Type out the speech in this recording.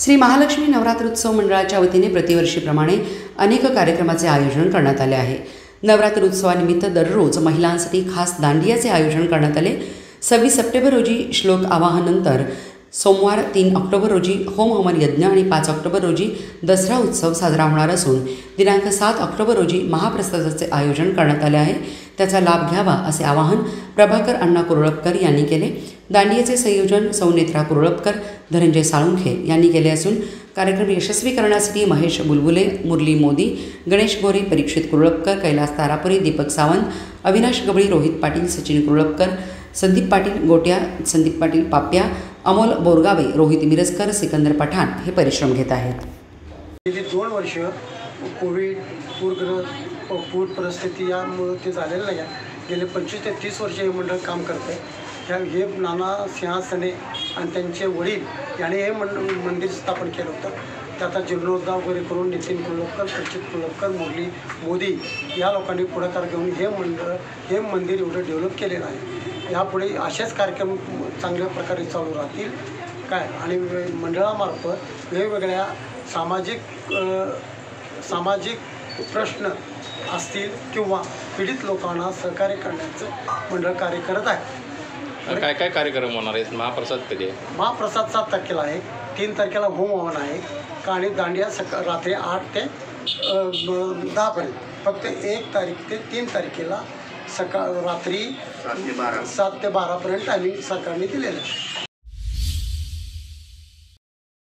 श्री महालक्ष्मी नवरात्रोत्सव मंडळाच्या वतीने प्रतिवर्षीप्रमाणे अनेक कार्यक्रमाचे आयोजन करण्यात आले आहे। नवरात्रोत्सवानिमित्त दररोज महिलांसाठी खास दांडियाचे आयोजन करण्यात आले। 26 सप्टेंबर रोजी श्लोक आवाहनानंतर सोमवार 3 ऑक्टोबर रोजी होम हवन यज्ञ आणि 5 ऑक्टोबर रोजी दसरा उत्सव साजरा होणार असून दिनांक 7 ऑक्टोबर रोजी महाप्रसादाचे आयोजन करण्यात आले आहे। त्याचा लाभ घ्यावा असे आवाहन प्रभाकर अण्णा कुरळपकर यांनी केले। दांडियाचे संयोजन सौनेत्रा कुरळपकर, धनंजय साळुंखे यांनी केले असून कार्यक्रम यशस्वी करण्यासाठी महेश बुलबुले, मुरली मोदी, गणेश गोरे, परीक्षित कुरळपकर, कैलास तारापुरी, दीपक सावंत, अविनाश गवळी, रोहित पाटील, सचिन कुरळपकर, संदीप पाटील गोट्या, संदीप पाटील पाप्या, अमोल बोरगावे, रोहित मिरजकर, सिकंदर पठाण हे परिश्रम घेत आहेत। गेली 2 वर्ष कोविड, पूर परिस्थिती यामुळे ते झालेलं नाही आहे। गेले 25 ते 30 वर्ष हे मंडळ काम करते। हे नाना सिंहासने आणि त्यांचे वडील यांनी हे मंदिर स्थापन केलं होतं। त्याचा जीर्णोद्धार वगैरे करून नितीन कुरळपकर, परीक्षित कुरळपकर, मुरली मोदी या लोकांनी पुढाकार घेऊन हे मंदिर एवढं डेव्हलप केलेलं आहे। यापुढे असेच कार्यक्रम चांगल्या प्रकारे चालू राहतील काय आणि मंडळामार्फत वेगवेगळ्या सामाजिक प्रश्न असतील किंवा पीडित लोकांना सहकार्य करण्याचं मंडळ कार्य करत आहे। काय काय कार्यक्रम होणार आहेत? महाप्रसाद कधी आहे? महाप्रसाद 7 तारखेला आहे, 3 तारखेला होम हवन आहे आणि दांडिया रात्री 8 ते 10 पर्यंत। फक्त 1 तारीख ते 3 तारखेला रात्री 7 ते 12 पर्यंत टायमिंग सरकारने दिलेलं आहे।